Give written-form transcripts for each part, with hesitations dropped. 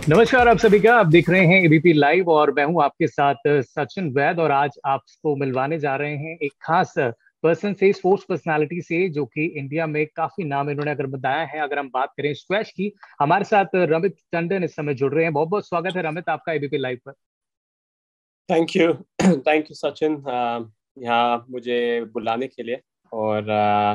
नमस्कार आप सभी का। आप देख रहे हैं एबीपी लाइव और मैं हूं आपके साथ सचिन वैद। और आज आपको मिलवाने जा रहे हैं एक खास पर्सन से, स्पोर्ट्स पर्सनालिटी से, जो कि इंडिया में काफी नाम इन्होंने अगर बताया है। अगर हम बात करें स्क्वैश की, हमारे साथ रमित टंडन इस समय जुड़ रहे हैं। बहुत बहुत स्वागत है रमित आपका एबीपी लाइव पर। Thank you. Thank you Sachin, यहाँ मुझे बुलाने के लिए। और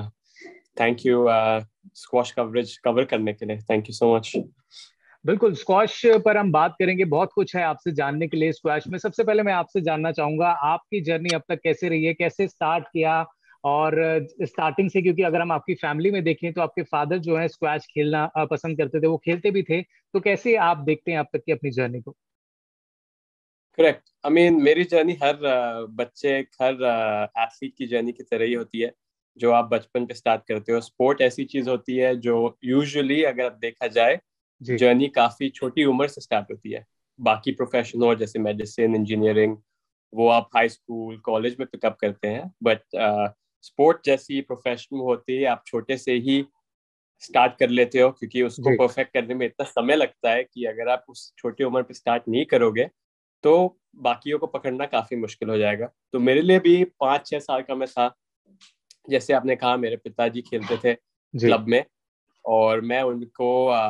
thank you squash coverage cover करने के लिए। Thank you so much. बिल्कुल, स्क्वैश पर हम बात करेंगे। बहुत कुछ है आपसे जानने के लिए स्क्वैश में। सबसे पहले मैं आपसे जानना चाहूंगा आपकी जर्नी अब तक कैसे रही है, कैसे स्टार्ट किया। और स्टार्टिंग से, क्योंकि अगर हम आपकी फैमिली में देखें तो आपके फादर जो है स्क्वैश खेलना पसंद करते थे, वो खेलते भी थे। तो कैसे आप देखते हैं अब तक की अपनी जर्नी को? करेक्ट। आई मीन मेरी जर्नी हर बच्चे, हर एथलीट की जर्नी की तरह ही होती है। जो आप बचपन पे स्टार्ट करते हो, स्पोर्ट ऐसी चीज होती है जो यूजुअली अगर देखा जाए, जी। जर्नी काफी छोटी उम्र से स्टार्ट होती है। बाकी प्रोफेशन और जैसे मेडिसिन, इंजीनियरिंग, वो आप हाई स्कूल कॉलेज में पिकअप करते हैं। बट स्पोर्ट जैसी प्रोफेशन होती है, आप छोटे से ही स्टार्ट कर लेते हो, क्योंकि उसको जी। परफेक्ट करने में इतना समय लगता है कि अगर आप उस छोटी उम्र पे स्टार्ट नहीं करोगे तो बाकियों को पकड़ना काफी मुश्किल हो जाएगा। तो मेरे लिए भी 5-6 साल का मैं था, जैसे आपने कहा, मेरे पिताजी खेलते थे जी। क्लब में। और मैं उनको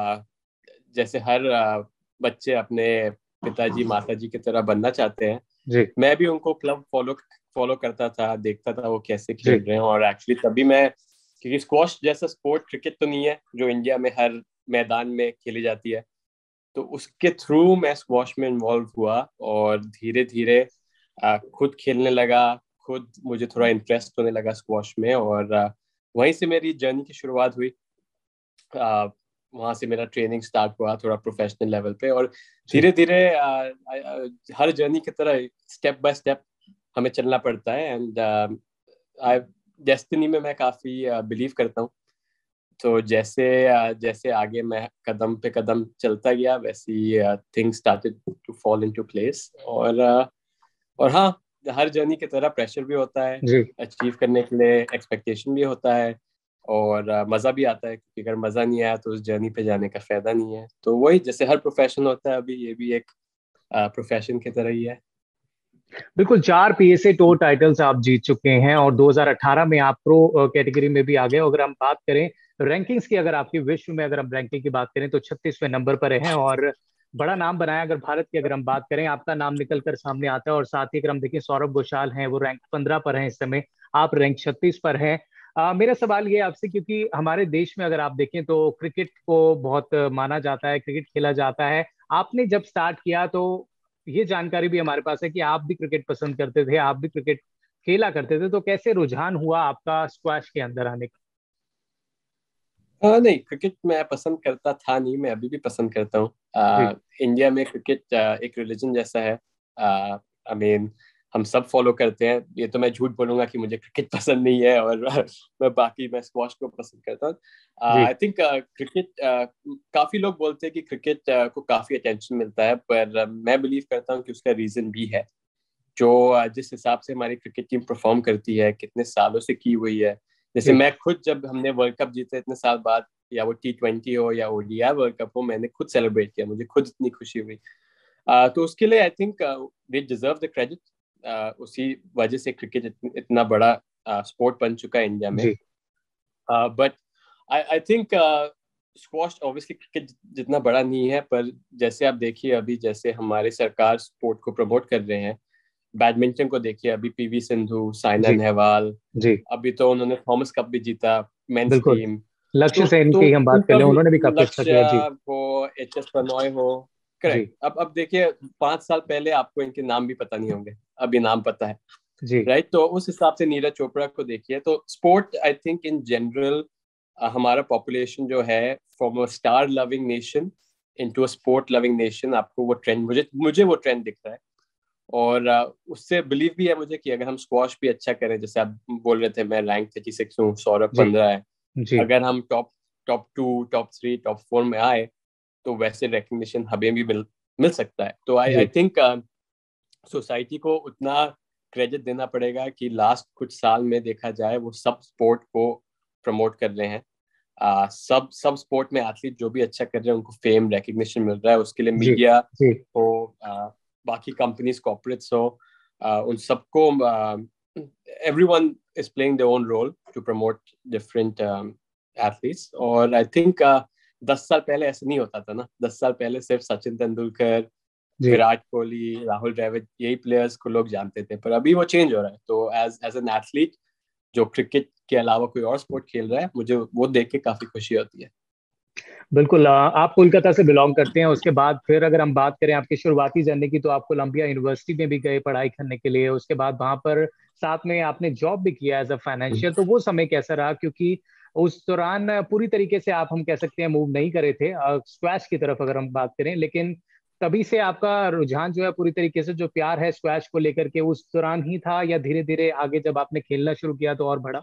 जैसे हर बच्चे अपने पिताजी माताजी की तरह बनना चाहते हैं, जी। मैं भी उनको क्लब फॉलो फॉलो करता था, देखता था वो कैसे जी। खेल रहे हैं। और एक्चुअली तभी मैं, क्योंकि स्क्वॉश जैसा स्पोर्ट क्रिकेट तो नहीं है जो इंडिया में हर मैदान में खेली जाती है, तो उसके थ्रू मैं स्क्वॉश में इन्वॉल्व हुआ और धीरे धीरे खुद खेलने लगा। खुद मुझे थोड़ा इंटरेस्ट होने लगा स्क्वॉश में, और वहीं से मेरी जर्नी की शुरुआत हुई। आ, वहां से मेरा ट्रेनिंग स्टार्ट हुआ थोड़ा प्रोफेशनल लेवल पे। और जी। धीरे धीरे हर जर्नी की तरह स्टेप बाय स्टेप हमें चलना पड़ता है। एंड आई डेस्टिनी में मैं काफी बिलीव करता हूँ। तो जैसे जैसे आगे मैं कदम पे कदम चलता गया, वैसी things started to fall into place. और हाँ, हर जर्नी की तरह प्रेशर भी होता है, जी। अचीव करने के लिए एक्सपेक्टेशन भी होता है। और मज़ा भी आता है, क्योंकि अगर मज़ा नहीं आया तो उस जर्नी पे जाने का फायदा नहीं है। तो वही, जैसे हर प्रोफेशन होता है, अभी ये भी एक प्रोफेशन की तरह ही है। बिल्कुल, 4 पीएसए टूर टाइटल्स आप जीत चुके हैं और 2018 में आप प्रो कैटेगरी में भी आ गए। अगर हम बात करें रैंकिंग्स की, अगर आपकी विश्व में अगर हम रैंकिंग की बात करें तो 36वें नंबर पर हैं और बड़ा नाम बनाया। अगर भारत की अगर हम बात करें, आपका नाम निकल कर सामने आता है। और साथ ही अगर हम देखें, सौरभ घोषाल हैं, वो रैंक 15 पर हैं इस समय। आप रैंक 36 पर हैं। मेरा सवाल ये आपसे, क्योंकि हमारे देश में अगर आप देखें तो क्रिकेट को बहुत माना जाता है, क्रिकेट खेला जाता है। आपने जब स्टार्ट किया तो ये जानकारी भी हमारे पास है कि आप भी क्रिकेट पसंद करते थे, आप भी क्रिकेट खेला करते थे। तो कैसे रुझान हुआ आपका स्क्वैश के अंदर आने नहीं, क्रिकेट मैं पसंद करता था नहीं, मैं अभी भी पसंद करता हूँ। का? इंडिया में क्रिकेट एक रिलीजन जैसा है। आई मीन हम सब फॉलो करते हैं। ये तो मैं झूठ बोलूंगा कि मुझे क्रिकेट पसंद नहीं है और मैं स्क्वॉश को पसंद करता हूँ। जी। आई थिंक क्रिकेट, काफी लोग बोलते हैं कि क्रिकेट को काफी अटेंशन मिलता है, पर मैं बिलीव करता हूँ कि उसका रीजन भी है। जो जिस हिसाब से हमारी क्रिकेट टीम परफॉर्म करती है, कितने सालों से की हुई है। जैसे जी। मैं खुद, जब हमने वर्ल्ड कप जीते इतने साल बाद, या वो T20 हो या ओडीआई वर्ल्ड कप हो, मैंने खुद सेलिब्रेट किया, मुझे खुद इतनी खुशी हुई। तो उसके लिए I think they deserve the credit. उसी वजह से क्रिकेट इतना बड़ा स्पोर्ट बन चुका है इंडिया में। जी। But I I think squash obviously cricket जितना बड़ा नहीं है, पर जैसे आप देखिए अभी, जैसे हमारे सरकार स्पोर्ट को प्रमोट कर रहे हैं। बैडमिंटन को देखिए, अभी पीवी सिंधु, साइना जी। नेहवाल, जी। अभी तो उन्होंने थॉमस कप भी जीता, मेंस बिल्कुल। टीम। लक्ष्य तो सेन तो की हम बात कर उनका लें, भी, उन्होंने भी काफी अच्छा लक्ष्य किया। जी। हो, एच एस प्रणॉय हो। करेक्ट। जी। अब देखिए, 5 साल पहले आपको इनके नाम भी पता नहीं होंगे, अभी नाम पता है। जी। राइट। तो उस हिसाब से नीरज चोपड़ा को देखिए। तो sport, I think in general, हमारा पॉपुलेशन जो है, from a star loving nation into a sport loving nation, आपको वो ट्रेंड, मुझे मुझे वो ट्रेंड दिख रहा है। और उससे बिलीव भी है मुझे कि अगर हम स्क्वॉश भी अच्छा करें, जैसे आप बोल रहे थे, मैं रैंक 36 हूँ, सौरभ जी। 15 है। जी। अगर हम टॉप टॉप 2, टॉप 3, टॉप 4 में आए, तो वैसे रिकग्निशन हमें भी मिल मिल सकता है। तो आई आई जी। थिंक सोसाइटी को उतना क्रेडिट देना पड़ेगा कि लास्ट कुछ साल में देखा जाए, वो सब स्पोर्ट को प्रमोट कर रहे हैं। सब सब स्पोर्ट में एथलीट जो भी अच्छा कर रहे हैं उनको फेम रिकग्निशन मिल रहा है, उसके लिए जी मीडिया जी। हो, बाकी कंपनीज कॉर्पोरेट्स हो, उन सबको everyone is playing their own role to promote different athletes. और आई थिंक 10 साल पहले ऐसा नहीं होता था ना, 10 साल पहले सिर्फ सचिन तेंदुलकर, जी विराट कोहली, राहुल द्रविड़, यही प्लेयर्स को लोग जानते थे, पर अभी वो चेंज हो रहा है। तो एज एज एन एथलीट जो क्रिकेट के अलावा कोई और स्पोर्ट खेल रहा है, मुझे वो देख के काफी खुशी होती है। बिल्कुल। आप कोलकाता से बिलोंग करते हैं, उसके बाद फिर अगर हम बात करें आपकी शुरुआती जर्नी की, तो आप कोलंबिया यूनिवर्सिटी में भी गए पढ़ाई करने के लिए, उसके बाद वहां पर साथ में आपने जॉब भी किया एज अ फाइनेंशियल। तो वो समय कैसा रहा, क्योंकि उस दौरान पूरी तरीके से आप हम कह सकते हैं मूव नहीं करे थे स्क्वैश की तरफ अगर हम बात करें, लेकिन तभी से आपका रुझान जो है पूरी तरीके से जो प्यार है स्क्वैश को लेकर के उस दौरान ही था, या धीरे धीरे आगे जब आपने खेलना शुरू किया तो और बढ़ा?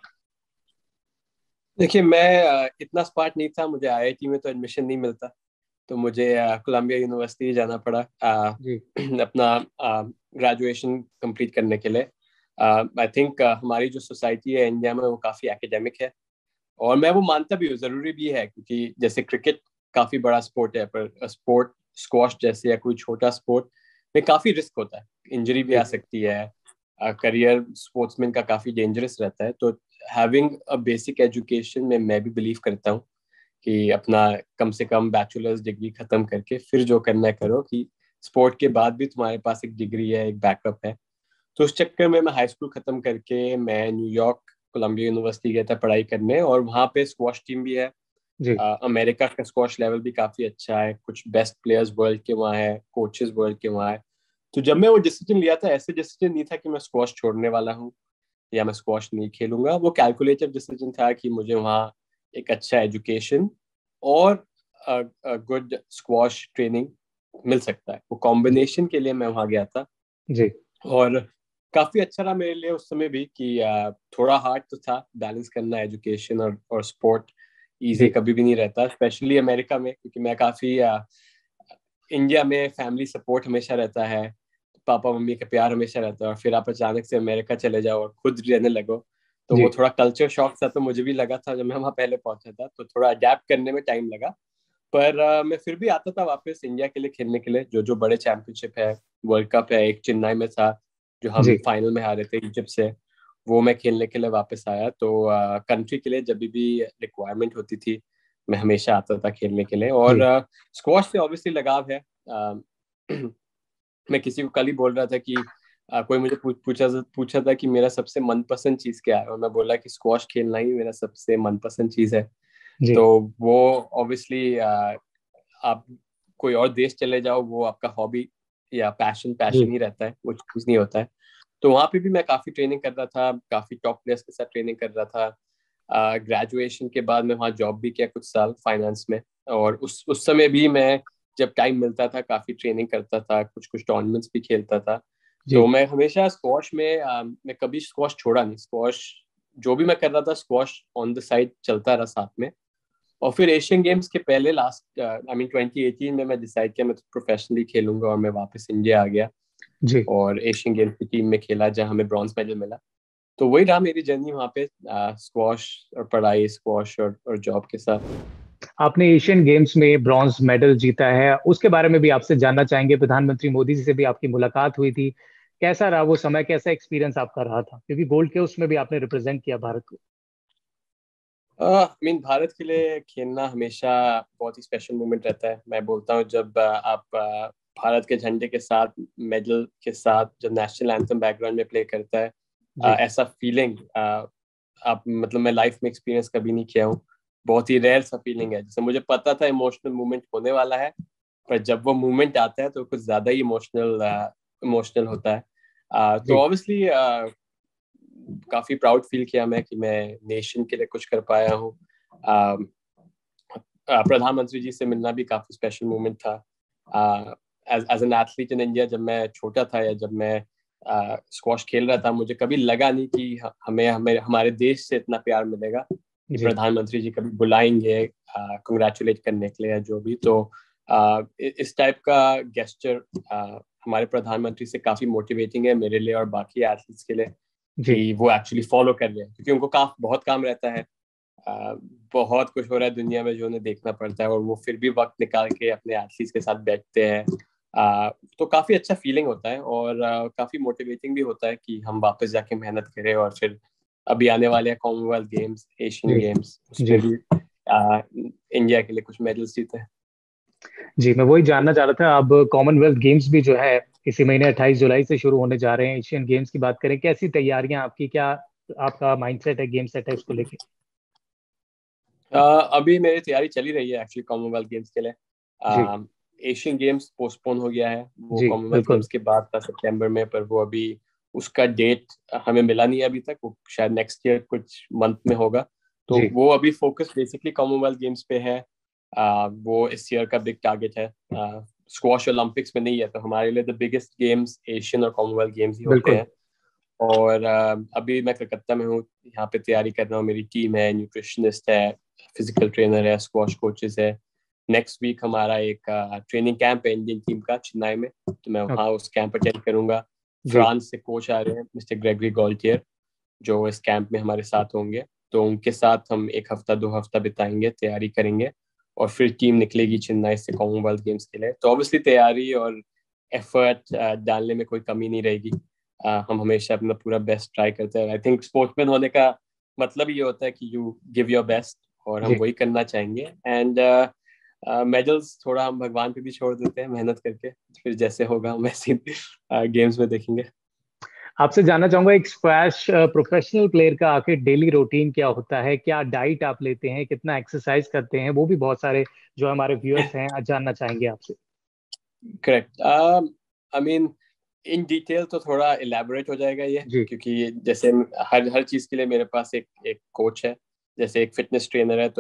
देखिए, मैं इतना स्मार्ट नहीं था, मुझे आईआईटी में तो एडमिशन नहीं मिलता, तो मुझे कोलंबिया यूनिवर्सिटी जाना पड़ा जी अपना ग्रेजुएशन कंप्लीट करने के लिए। आई थिंक हमारी जो सोसाइटी है इंडिया में वो काफ़ी एकेडमिक है, और मैं वो मानता भी हूँ, ज़रूरी भी है, क्योंकि जैसे क्रिकेट काफ़ी बड़ा स्पोर्ट है, पर स्पोर्ट स्क्वॉश जैसे या कोई छोटा स्पोर्ट में काफ़ी रिस्क होता है, इंजरी भी जी आ सकती है, करियर स्पोर्ट्समैन का काफ़ी डेंजरस रहता है। तो हैविंग अ बेसिक एजुकेशन में मैं भी बिलीव करता हूँ कि अपना कम से कम बैचलर्स डिग्री खत्म करके फिर जो करना है करो, कि स्पोर्ट के बाद भी तुम्हारे पास एक डिग्री है, एक बैकअप है। तो उस चक्कर में मैं हाई स्कूल खत्म करके मैं न्यूयॉर्क कोलंबिया यूनिवर्सिटी गया था पढ़ाई करने, और वहाँ पे स्क्वॉश टीम भी है। जी अमेरिका का स्क्वॉश लेवल भी काफी अच्छा है, कुछ बेस्ट प्लेयर्स वर्ल्ड के वहाँ है, कोचेस वर्ल्ड के वहाँ है। तो जब मैं वो डिसीजन लिया था, ऐसे डिसीजन नहीं था कि मैं स्क्वॉश छोड़ने वाला हूँ या मैं स्क्वॉश नहीं खेलूंगा। वो कैलकुलेटेड डिसीजन था कि मुझे वहाँ एक अच्छा एजुकेशन और गुड स्क्वॉश ट्रेनिंग मिल सकता है, वो कॉम्बिनेशन के लिए मैं वहाँ गया था। जी और काफी अच्छा रहा मेरे लिए उस समय भी कि थोड़ा हार्ड तो था बैलेंस करना एजुकेशन और स्पोर्ट, इजी जी कभी भी नहीं रहता, स्पेशली अमेरिका में, क्योंकि मैं काफी इंडिया में फैमिली सपोर्ट हमेशा रहता है, पापा मम्मी का प्यार हमेशा रहता है, और फिर आप अचानक से अमेरिका चले जाओ और खुद रहने लगो, तो जी वो थोड़ा कल्चर शॉक था। तो मुझे भी लगा था जब मैं वहाँ पहले पहुंचा था, तो थोड़ा अडेप्ट करने में टाइम लगा। पर मैं फिर भी आता था वापस इंडिया के लिए खेलने के लिए, जो जो बड़े चैंपियनशिप है, वर्ल्ड कप है, एक चेन्नई में था जो हम जी फाइनल में हारे थे इजिप्ट से, वो मैं खेलने के लिए वापस आया। तो कंट्री के लिए जब भी रिक्वायरमेंट होती थी, मैं हमेशा आता था खेलने के लिए। और जी स्क्वॉश से ऑब्वियसली लगाव है। मैं किसी को कल ही बोल रहा था कि कोई मुझे पूछा था कि मेरा सबसे मनपसंद चीज क्या है, और मैं बोला कि स्क्वॉश खेलना ही मेरा सबसे मनपसंद चीज है। जी तो वो ऑब्वियसली आप कोई और देश चले जाओ, वो आपका हॉबी या पैशन जी पैशन ही रहता है, वो चीज नहीं होता है। तो वहाँ पे भी मैं काफी ट्रेनिंग कर रहा था, काफी टॉप प्लेयर्स के साथ ट्रेनिंग कर रहा था। ग्रेजुएशन के बाद मैं वहाँ जॉब भी किया कुछ साल फाइनेंस में, और उस समय भी मैं जब टाइम मिलता था काफी ट्रेनिंग करता था, कुछ कुछ टूर्नामेंट्स भी खेलता था। तो जी मैं हमेशा स्क्वॉश में मैं कभी स्क्वॉश छोड़ा नहीं, स्क्वॉश जो भी मैं कर रहा था स्क्वॉश ऑन द साइड चलता रहा साथ में। और फिर एशियन गेम्स के पहले लास्ट आई मीन 2018 में मैं डिसाइड किया मैं तो प्रोफेशनली खेलूंगा, और मैं वापस इंडिया आ गया जी। और एशियन गेम्स की टीम में खेला जहां हमें ब्रॉन्ज मेडल मिला। तो वही रहा मेरी जर्नी वहाँ पे, स्क्वॉश और पढ़ाई, स्क्वॉश और जॉब के साथ। आपने एशियन गेम्स में ब्रॉन्ज मेडल जीता है, उसके बारे में भी आपसे जानना चाहेंगे। प्रधानमंत्री मोदी जी से भी आपकी मुलाकात हुई थी, कैसा रहा वो समय, कैसा एक्सपीरियंस आपका रहा था, क्योंकि गोल्ड के उसमें भी आपने रिप्रेजेंट किया भारत को? मीन भारत के लिए खेलना हमेशा बहुत ही स्पेशल मोमेंट रहता है। मैं बोलता हूँ जब आप भारत के झंडे के साथ, मेडल के साथ, जब नेशनल एंथम बैकग्राउंड में प्ले करता है, जी ऐसा फीलिंग आप मतलब मैं लाइफ में एक्सपीरियंस कभी नहीं किया हूँ। बहुत ही रेयर सा फीलिंग है, जैसे मुझे पता था इमोशनल मोमेंट होने वाला है, पर जब वो मोमेंट आता है तो कुछ ज्यादा ही इमोशनल इमोशनल होता है। तो जी ऑब्वियसली काफी प्राउड फील किया मैं कि मैं नेशन के लिए कुछ कर पाया हूँ। प्रधानमंत्री जी से मिलना भी काफी स्पेशल मोमेंट था। As an athlete in India, जब मैं छोटा था या जब मैं स्क्वॉश खेल रहा था, मुझे कभी लगा नहीं कि हमें हमें हमारे देश से इतना प्यार मिलेगा कि जी प्रधानमंत्री जी कभी बुलाएंगे कंग्रेचुलेट करने के लिए जो भी। तो इस टाइप का गेस्चर हमारे प्रधानमंत्री से काफी मोटिवेटिंग है मेरे लिए और बाकी एथलीट्स के लिए, जी कि वो एक्चुअली फॉलो कर रहे हैं, क्योंकि उनको बहुत काम रहता है। बहुत कुछ हो रहा है दुनिया में जो उन्हें देखना पड़ता है, और वो फिर भी वक्त निकाल के अपने एथलीट्स के साथ बैठते हैं। तो काफी अच्छा फीलिंग होता है, और काफी मोटिवेटिंग भी होता है कि हम वापस जाके मेहनत करें, और फिर अभी आने वाले हैं कॉमनवेल्थ गेम्स, एशियन जी गेम्स, जी उसमें भी इंडिया के लिए कुछ मेडल्स जीते हैं। जी। मैं वही जानना चाह रहा था, अब कॉमनवेल्थ गेम्स भी जो है इसी महीने 28 जुलाई से शुरू होने जा रहे हैं। एशियन गेम्स की बात करें, कैसी तैयारियां आपकी, क्या आपका माइंडसेट है, गेम सेट है उसको लेके? अभी मेरी तैयारी चली रही है एक्चुअली कॉमनवेल्थ गेम्स के लिए। जी एशियन गेम्स पोस्टपोन हो गया है, वो जी कॉमनवेल्थ बिल्कुल। गेम्स के बाद था सितंबर में, पर वो अभी उसका डेट हमें मिला नहीं है अभी तक, वो शायद नेक्स्ट ईयर कुछ मंथ में होगा। तो जी वो अभी फोकस बेसिकली कॉमनवेल्थ गेम्स पे है। वो इस ईयर का बिग टारगेट है। स्क्वॉश ओलंपिक्स में नहीं है, तो हमारे लिए द बिगेस्ट गेम्स एशियन और कॉमनवेल्थ गेम्स ही होते बिल्कुल। हैं। और अभी मैं कलकत्ता में हूँ, यहाँ पे तैयारी कर रहा हूँ। मेरी टीम है, न्यूट्रिशनिस्ट है, फिजिकल ट्रेनर है, स्क्वॉश कोचेस है। नेक्स्ट वीक हमारा एक ट्रेनिंग कैंप है इंडियन टीम का चेन्नई में, तो मैं वहाँ उस कैंप अटेंड करूंगा। जी फ्रांस से कोच आ रहे हैं, मिस्टर ग्रेगरी गॉल्टियर, जो इस कैंप में हमारे साथ होंगे। तो उनके साथ हम एक हफ्ता 2 हफ्ता बिताएंगे, तैयारी करेंगे, और फिर टीम निकलेगी चेन्नई से कॉमनवेल्थ गेम्स के लिए। तो ऑब्वियसली तैयारी और एफर्ट डालने में कोई कमी नहीं रहेगी। हम हमेशा अपना पूरा बेस्ट ट्राई करते हैं। आई थिंक स्पोर्ट्समैन होने का मतलब ये होता है कि यू गिव योर बेस्ट, और हम जी। वही करना चाहेंगे। एंड मेडल्स थोड़ा हम भगवान पे भी छोड़ देते हैं, मेहनत करके फिर जैसे होगा हम वैसे गेम्स में देखेंगे। आपसे जानना चाहूंगा, एक स्क्वैश प्रोफेशनल प्लेयर का आखिर डेली रूटीन क्या होता है? क्या डाइट आप लेते हैं, कितना एक्सरसाइज करते हैं? वो भी बहुत सारे जो हमारे व्यूअर्स हैं आज जानना चाहेंगे आपसे। Correct. I mean in detail तो थोड़ा इलेबोरेट हो जाएगा ये, जी क्योंकि जैसे हर हर चीज के लिए मेरे पास एक एक कोच है। जैसे एक फिटनेस ट्रेनर है,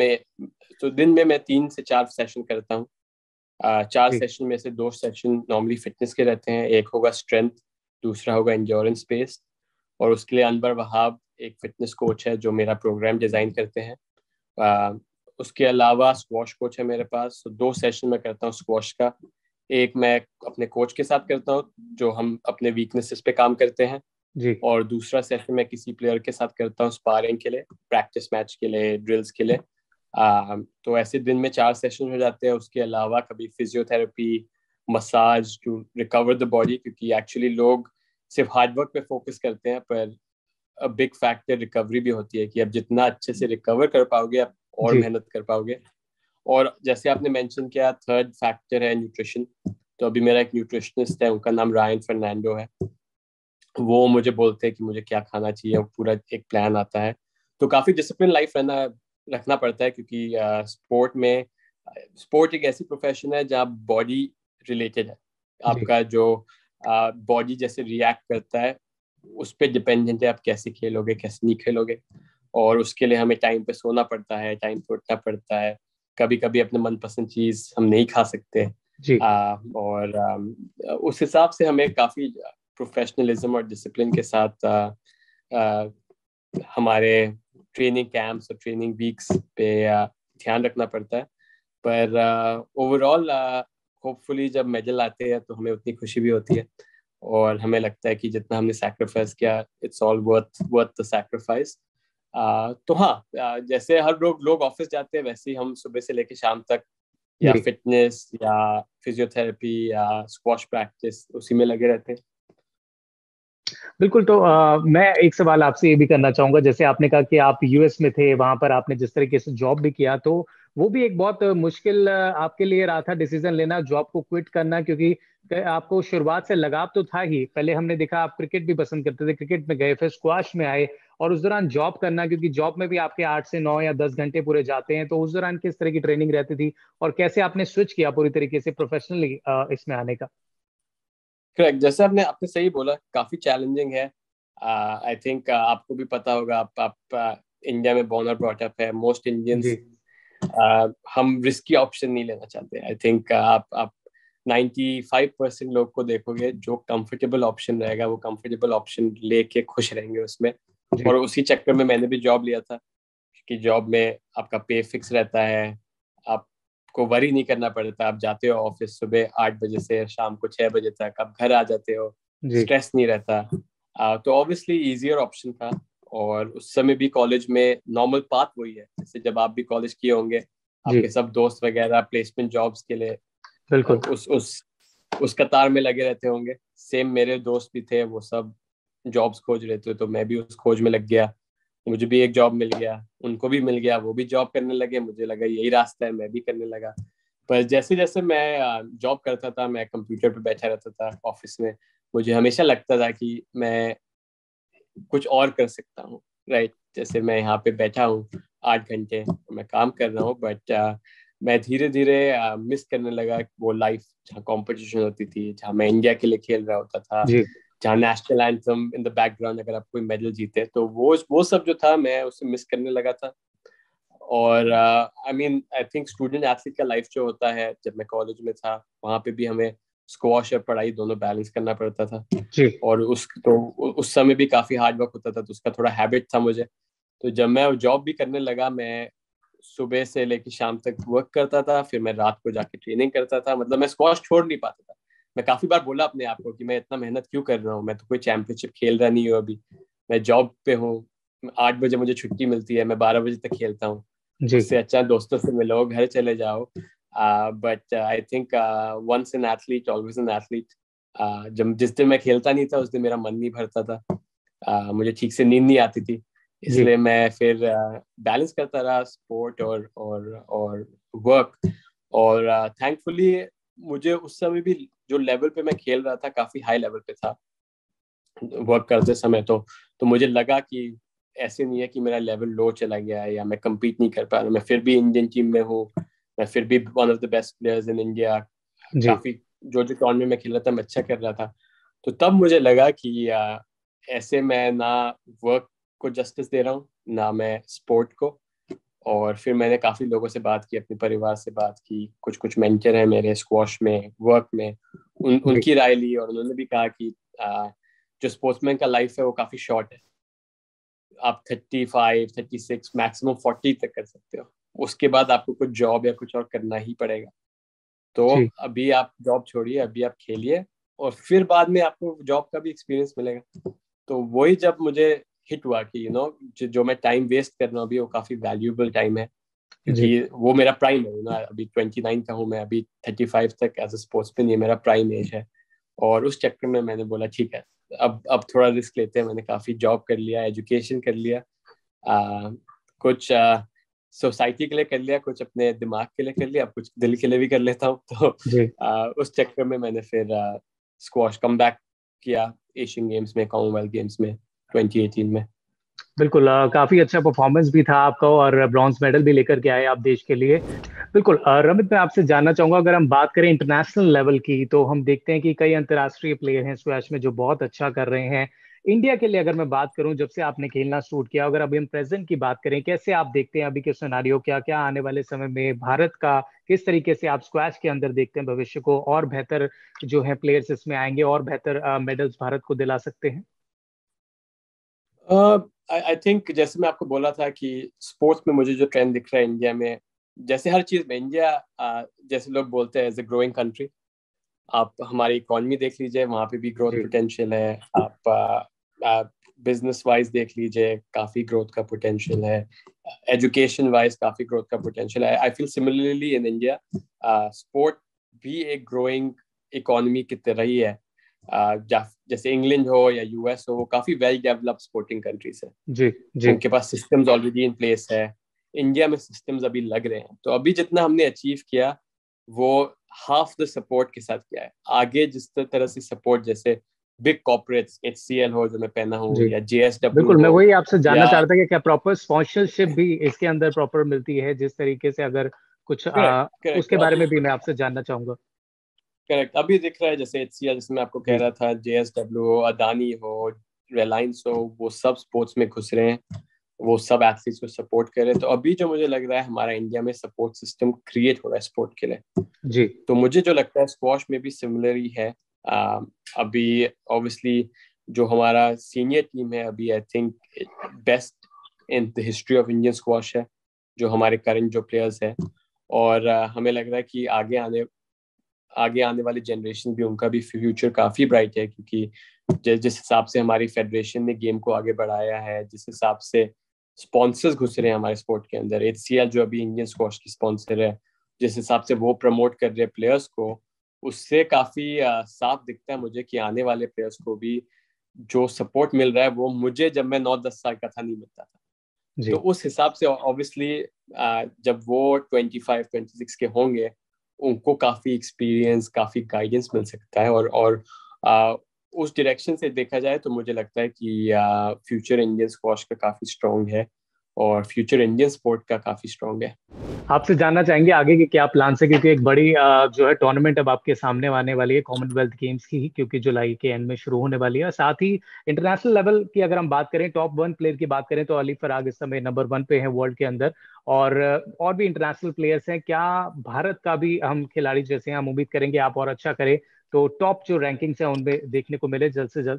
तो दिन में मैं 3 से 4 सेशन करता हूँ। 4 सेशन में से 2 सेशन नॉर्मली फिटनेस के रहते हैं, एक होगा स्ट्रेंथ, दूसरा होगा इंड्योरेंस बेस्ड। और उसके लिए अनवर वहाब एक फिटनेस कोच है जो मेरा प्रोग्राम डिजाइन करते हैं। आ, उसके अलावा स्क्वॉश कोच है मेरे पास, तो 2 सेशन मैं करता हूँ स्क्वॉश का। एक मैं अपने कोच के साथ करता हूँ, जो हम अपने वीकनेसेस पे काम करते हैं। जी और दूसरा सेशन मैं किसी प्लेयर के साथ करता हूँ स्पारिंग के लिए, प्रैक्टिस मैच के लिए, ड्रिल्स के लिए। तो ऐसे दिन में 4 सेशन हो जाते हैं। उसके अलावा कभी physiotherapy, massage to recover the body, क्योंकि एक्चुअली लोग सिर्फ हार्डवर्क पे फोकस करते हैं, पर बिग फैक्टर रिकवरी भी होती है, कि अब जितना अच्छे से रिकवर कर पाओगे आप और जी मेहनत कर पाओगे। और जैसे आपने मेंशन किया, थर्ड फैक्टर है न्यूट्रिशन। तो अभी मेरा एक न्यूट्रिशनिस्ट है, उनका नाम रायन फर्नांडो है। वो मुझे बोलते हैं कि मुझे क्या खाना चाहिए, पूरा एक प्लान आता है। तो काफी डिसिप्लिन लाइफ रखना पड़ता है, क्योंकि स्पोर्ट एक ऐसी प्रोफेशन है जहाँ बॉडी रिलेटेड है। जी आपका जो बॉडी जैसे रिएक्ट करता है, उस पर डिपेंडेंट है आप कैसे खेलोगे, कैसे नहीं खेलोगे। और उसके लिए हमें टाइम पे सोना पड़ता है, टाइम पे उठना पड़ता है। कभी कभी अपने मनपसंद चीज हम नहीं खा सकते। जी और उस हिसाब से हमें काफी प्रोफेशनलिज्म और डिसिप्लिन के साथ आ, हमारे ट्रेनिंग कैंप्स और ट्रेनिंग वीक्स पे ध्यान रखना पड़ता है। पर ओवरऑल होपफुली जब मेडल आते हैं तो हमें उतनी खुशी भी होती है, और हमें लगता है कि जितना हमने सैक्रिफाइस किया, it's all worth the sacrifice. तो हाँ, जैसे हर लोग ऑफिस जाते हैं, वैसे ही हम सुबह से लेकर शाम तक या जी फिटनेस या फिजियोथेरेपी या स्क्वॉश प्रैक्टिस उसी में लगे रहते हैं। बिल्कुल। तो मैं एक सवाल आपसे ये भी करना चाहूंगा, जैसे आपने कहा कि आप यूएस में थे, वहां पर आपने जिस तरीके से जॉब भी किया, तो वो भी एक बहुत मुश्किल आपके लिए रहा था डिसीजन लेना, जॉब को क्विट करना, क्योंकि आपको शुरुआत से लगाव तो था ही। पहले हमने देखा आप क्रिकेट भी पसंद करते थे, क्रिकेट में गए, फिर स्क्वाश में आए, और उस दौरान जॉब करना, क्योंकि जॉब में भी आपके 8 से 9 या 10 घंटे पूरे जाते हैं। तो उस दौरान किस तरह की ट्रेनिंग रहती थी, और कैसे आपने स्विच किया पूरी तरीके से प्रोफेशनली इसमें आने का? करेक्ट, जैसे आपने आपने सही बोला, काफी चैलेंजिंग है। आई थिंक आपको भी पता होगा, आप इंडिया में बोर्न और ब्रॉट अप है, मोस्ट जी इंडियंस हम रिस्की ऑप्शन नहीं लेना चाहते। आई थिंक आप 95% लोग को देखोगे, जो कंफर्टेबल ऑप्शन रहेगा वो कंफर्टेबल ऑप्शन लेके खुश रहेंगे उसमें। जी और उसी चक्कर में मैंने भी जॉब लिया था, कि जॉब में आपका पे फिक्स रहता है, आपको वरी नहीं करना पड़ता। आप जाते हो ऑफिस सुबह 8 बजे से शाम को 6 बजे तक, आप घर आ जाते हो, जी स्ट्रेस नहीं रहता। तो ऑब्वियसली इजियर ऑप्शन था। और उस समय भी कॉलेज में नॉर्मल पाथ वही है, जैसे जब आप भी कॉलेज किए होंगे, जी आपके सब दोस्त वगैरह प्लेसमेंट जॉब्स के लिए बिल्कुल। उस कतार में लगे रहते होंगे। सेम मेरे दोस्त भी थे, वो सब जॉब्स खोज रहे थे, तो मैं भी उस खोज में लग गया। मुझे भी एक जॉब मिल गया, उनको भी मिल गया, वो भी जॉब करने लगे, मुझे लगा यही रास्ता है, मैं भी करने लगा। पर जैसे जैसे मैं जॉब करता था, मैं कंप्यूटर पे बैठा रहता था ऑफिस में, मुझे हमेशा लगता था कि मैं कुछ और कर सकता हूँ, राइट। जैसे मैं यहाँ पे बैठा हूँ 8 घंटे, मैं काम कर रहा हूँ, बट मैं धीरे धीरे मिस करने लगा वो लाइफ जहाँ कंपटीशन होती थी, जहाँ मैं इंडिया के लिए खेल रहा होता था, जी जहाँ national anthem in the background अगर आप कोई मेडल जीते, तो वो सब जो था मैं उसे मिस करने लगा था। और I mean I think student athlete का लाइफ जो होता है, जब मैं कॉलेज में था वहाँ पे भी हमें स्क्वॉश और पढ़ाई दोनों बैलेंस करना पड़ता था। जी और उस समय भी काफी हार्ड वर्क होता था, तो उसका थोड़ा हैबिट था मुझे। तो जब मैं जॉब भी करने लगा, मैं सुबह से लेकर शाम तक वर्क करता था, फिर मैं रात को जाके ट्रेनिंग करता था, मतलब मैं स्क्वॉश छोड़ नहीं पाता था। मैं काफी बार बोला अपने आप को कि मैं इतना मेहनत क्यों कर रहा हूँ, मैं तो कोई चैंपियनशिप खेल रहा नहीं हूँ अभी, मैं जॉब पे हूँ, 8 बजे मुझे छुट्टी मिलती है, मैं 12 बजे तक खेलता हूँ। जी उससे अच्छा दोस्तों से मिलो, घर चले जाओ। But I think once an athlete always an athlete. जब जिस दिन मैं खेलता नहीं था उस दिन मेरा मन नहीं भरता था, मुझे ठीक से नींद नहीं आती थी, जी इसलिए मैं फिर बैलेंस करता रहा स्पोर्ट और वर्क। और थैंकफुली मुझे उस समय भी जो लेवल पे मैं खेल रहा था काफी हाई लेवल पे था वर्क करते समय। तो मुझे लगा कि ऐसे नहीं है कि मेरा लेवल लो चला गया है या मैं compete नहीं कर पा रहा, मैं फिर भी इंडियन टीम में हूँ, मैं फिर भी one of the best players in India. जी काफी जो जो टूर्नामेंट में खेल रहा था मैं अच्छा कर रहा था। तो तब मुझे लगा कि ऐसे मैं ना वर्क को जस्टिस दे रहा हूँ ना मैं स्पोर्ट को। और फिर मैंने काफी लोगों से बात की, अपने परिवार से बात की, कुछ कुछ मेंटर हैं मेरे स्क्वॉश में, वर्क में, जी उनकी राय ली, और उन्होंने भी कहा कि जो स्पोर्ट्समैन का लाइफ है वो काफी शॉर्ट है, आप 35 36 मैक्सिमम 40 तक कर सकते हो, उसके बाद आपको कुछ जॉब या कुछ और करना ही पड़ेगा। तो जी अभी आप जॉब छोड़िए, अभी आप खेलिए, और फिर बाद में आपको जॉब का भी एक्सपीरियंस मिलेगा। तो वही जब मुझे हिट हुआ कि जो मैं टाइम वेस्ट कर रहा हूँ अभी वो काफी वैल्यूएबल टाइम है, जी क्योंकि वो मेरा प्राइम है अभी 29 का हूँ मैं, अभी 35 तक एज अ स्पोर्ट्समैन ये मेरा प्राइम एज है। और उस चक्कर में मैंने बोला ठीक है, अब थोड़ा रिस्क लेते हैं। मैंने काफी जॉब कर लिया, एजुकेशन कर लिया, कुछ सोसाइटी के लिए कर लिया, कुछ अपने दिमाग के लिए कर लिया, अब कुछ दिल के लिए भी कर लेता हूँ। तो जी उस चक्कर में मैंने फिर स्क्वॉश कम बैक किया एशियन गेम्स में, कॉमनवेल्थ गेम्स में 2018 में। बिल्कुल। काफी अच्छा परफॉर्मेंस भी था आपका और ब्रॉन्ज मेडल भी लेकर के आए आप देश के लिए। बिल्कुल। रमित, मैं आपसे जानना चाहूंगा, अगर हम बात करें इंटरनेशनल लेवल की तो हम देखते हैं कि कई अंतर्राष्ट्रीय प्लेयर हैं स्क्वैश में जो बहुत अच्छा कर रहे हैं। इंडिया के लिए अगर मैं बात करूं, जब से आपने खेलना शुरू किया, अगर अभी हम प्रेजेंट की बात करें, कैसे आप देखते हैं अभी के सिनारियो, क्या क्या आने वाले समय में भारत का, किस तरीके से आप स्क्वैश के अंदर देखते हैं भविष्य को, और बेहतर जो है प्लेयर्स इसमें आएंगे और बेहतर मेडल्स भारत को दिला सकते हैं? आई थिंक जैसे मैं आपको बोला था कि स्पोर्ट्स में मुझे जो ट्रेंड दिख रहा है इंडिया में, जैसे हर चीज में इंडिया, जैसे लोग बोलते हैं एज ए ग्रोइंग कंट्री, आप हमारी इकोनॉमी देख लीजिए, वहाँ पे भी ग्रोथ जी पोटेंशियल है। आप बिजनेस वाइज देख लीजिए, काफी ग्रोथ का पोटेंशियल है। एजुकेशन वाइज काफी ग्रोथ का पोटेंशियल है। I feel similarly in India sport भी एक ग्रोइंग इकोनॉमी की तरह ही है। जैसे इंग्लैंड हो या यूएस हो, वो काफी वेल डेवलप्ड स्पोर्टिंग कंट्रीज है, जी जी उनके पास सिस्टम्स ऑलरेडी इन प्लेस है। इंडिया में सिस्टम्स अभी लग रहे हैं, तो अभी जितना हमने अचीव किया वो हाफ द सपोर्ट के साथ किया है। आगे जिस तरह से सपोर्ट, जैसे बिग कॉर्पोरेट्स, HCL हो जो मैं पहना हूँ, जी या JSW बिल्कुल। मैं हो, वही आपसे जानना या चाह रहा था कि क्या प्रॉपर स्पॉन्सरशिप भी इसके अंदर प्रॉपर मिलती है जिस तरीके से, अगर कुछ करेक्ट करेक्ट उसके बारे में भी मैं आपसे जानना चाहूंगा। करेक्ट अभी दिख रहा है, जैसे HCL, जैसे मैं आपको कह जी रहा था, JSW हो, अदानी हो, रिलायंस हो, वो सब स्पोर्ट्स में घुस रहे हैं, वो सब एथलीट्स को सपोर्ट कर रहे हैं। तो अभी जो मुझे लग रहा है हमारा इंडिया में सपोर्ट सिस्टम क्रिएट हो रहा है स्पोर्ट के लिए। जी तो मुझे जो लगता है स्क्वॉश में भी सिमिलर ही है। अभी ऑब्वियसली जो हमारा सीनियर टीम है अभी, I think best in the history of Indian squash है, जो हमारे करंट जो प्लेयर्स हैं। और हमें लग रहा है कि आगे आने वाली जनरेशन भी, उनका भी फ्यूचर काफी ब्राइट है, क्योंकि जिस हिसाब से हमारी फेडरेशन ने गेम को आगे बढ़ाया है, जिस हिसाब से स्पॉन्सर्स घुस रहे हैं हमारे स्पोर्ट के अंदर, HCL जो अभी इंडियन स्क्वॉश की स्पॉन्सर है, जिस हिसाब से वो प्रमोट कर रहे हैं प्लेयर्स को, उससे काफी साफ दिखता है मुझे कि आने वाले प्लेयर्स को भी जो सपोर्ट मिल रहा है वो मुझे जब मैं 9-10 साल का था नहीं मिलता था। तो उस हिसाब से ऑब्वियसली जब वो 25-26 के होंगे, उनको काफी एक्सपीरियंस, काफी गाइडेंस मिल सकता है, और उस डायरेक्शन से देखा जाए तो मुझे लगता है कि फ्यूचर इंडियन स्क्वॉश का काफी स्ट्रांग है और फ्यूचर इंडियन स्पोर्ट का काफी स्ट्रांग है। आपसे जानना चाहेंगे आगे के क्या प्लान है, क्योंकि एक बड़ी जो है टूर्नामेंट अब आपके सामने आने वाली है कॉमनवेल्थ गेम्स की ही, क्योंकि जुलाई के एंड में शुरू होने वाली है। साथ ही इंटरनेशनल लेवल की अगर हम बात करें, टॉप 1 प्लेयर की बात करें, तो अली फराग इस समय नंबर 1 पे है वर्ल्ड के अंदर, और भी इंटरनेशनल प्लेयर्स हैं। क्या भारत का भी हम खिलाड़ी जैसे हम उम्मीद करेंगे आप और अच्छा करें तो टॉप जो रैंकिंग्स है उनमें देखने को मिले जल्द से जल्द?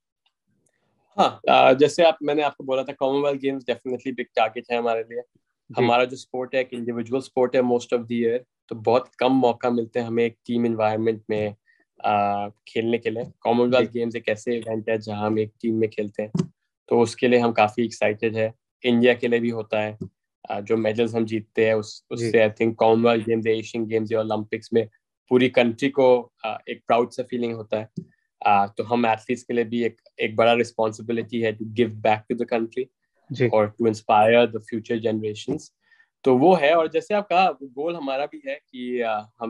हाँ, जैसे मैंने आपको बोला था, Commonwealth games definitely big target है हमारे लिए। जी हमारा जो स्पोर्ट है एक इंडिविजुअल स्पोर्ट है मोस्ट ऑफ द ईयर, तो बहुत कम मौका मिलते हैं हमें एक टीम एनवायरनमेंट में खेलने के लिए। जी कॉमनवेल्थ गेम्स एक ऐसे इवेंट है जहाँ हम एक टीम में खेलते हैं, तो उसके लिए हम काफी एक्साइटेड है। इंडिया के लिए भी होता है, जो मेडल्स हम जीतते हैं जी उससे I think Commonwealth games, Asian games या ओलंपिक्स में पूरी कंट्री को एक प्राउड सा फीलिंग होता है। तो हम एथलीट्स के लिए भी एक बड़ा रिस्पॉन्सिबिलिटी है to give back to the country जी और to inspire the future generations. तो वो है, और जैसे आप कहा गोल हमारा भी है कि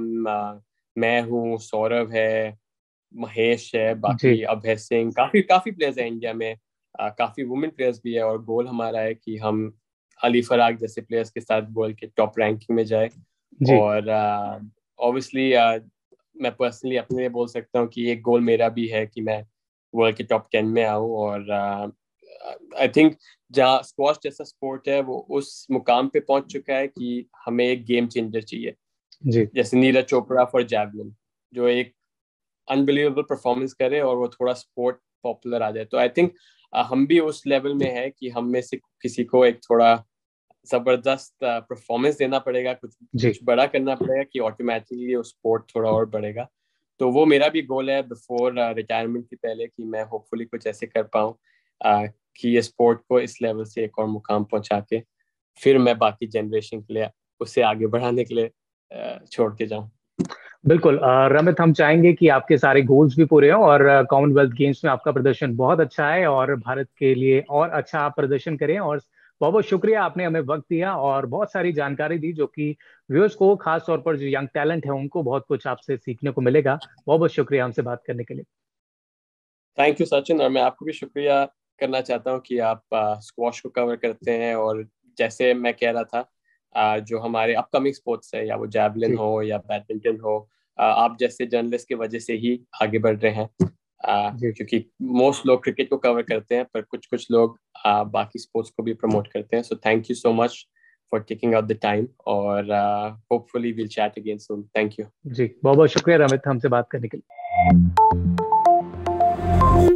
मैं हूँ, सौरभ है, महेश है, जी बाकी अभय सिंह, काफी काफी प्लेयर्स हैं इंडिया में, काफी वुमेन प्लेयर्स भी है, और गोल हमारा है कि हम अली फराग जैसे प्लेयर्स के साथ वर्ल्ड के टॉप रैंकिंग में जाए। जी और ऑब्वियसली मैं पर्सनली अपने लिए बोल सकता हूँ कि एक गोल मेरा भी है कि मैं वर्ल्ड के टॉप 10 में आऊँ। और आई थिंक जहाँ स्क्वॉश जैसा स्पोर्ट है वो उस मुकाम पे पहुंच चुका है कि हमें एक गेम चेंजर चाहिए, जी जैसे नीरज चोपड़ा फॉर जैवलिन, जो एक अनबिलीवेबल परफॉर्मेंस करे और वो थोड़ा स्पोर्ट पॉपुलर आ जाए। तो आई थिंक हम भी उस लेवल में है कि हम में से किसी को एक थोड़ा जबरदस्त परफॉर्मेंस देना पड़ेगा, कुछ जी कुछ बड़ा करना पड़ेगा कि ऑटोमेटिकली वो स्पोर्ट थोड़ा और बढ़ेगा। तो वो मेरा भी गोल है बिफोर रिटायरमेंट के पहले, कि मैं होपफुली कुछ ऐसे कर पाऊँ कि ये स्पोर्ट को इस लेवल से एक और मुकाम पहुंचा के फिर मैं बाकी जनरेशन के लिए उसे आगे बढ़ाने के लिए छोड़ के जाऊं। बिल्कुल रमित, हम चाहेंगे कि आपके सारे गोल्स भी पूरे हों और कॉमनवेल्थ गेम्स में आपका प्रदर्शन बहुत अच्छा है और भारत के लिए और अच्छा आप प्रदर्शन करें। और बहुत बहुत शुक्रिया, आपने हमें वक्त दिया और बहुत सारी जानकारी दी, जो कि व्यूअर्स को, खास तौर पर जो यंग टैलेंट है उनको बहुत कुछ आपसे सीखने को मिलेगा। बहुत बहुत शुक्रिया हमसे बात करने के लिए। थैंक यू सचिन, और मैं आपको भी शुक्रिया करना चाहता हूँ कि आप स्क्वॉश को कवर करते हैं। और जैसे मैं कह रहा था, जो हमारे अपकमिंग स्पोर्ट्स है, या वो जैवलिन जी हो या बैडमिंटन हो, आप जैसे जर्नलिस्ट की वजह से ही आगे बढ़ रहे हैं। जी क्योंकि मोस्ट लोग क्रिकेट को कवर करते हैं, पर कुछ कुछ लोग बाकी स्पोर्ट्स को भी प्रमोट करते हैं। So thank you so much for taking out the time, और hopefully will chat again soon. Thank you. जी बहुत बहुत शुक्रिया रमित, हमसे बात करने के लिए।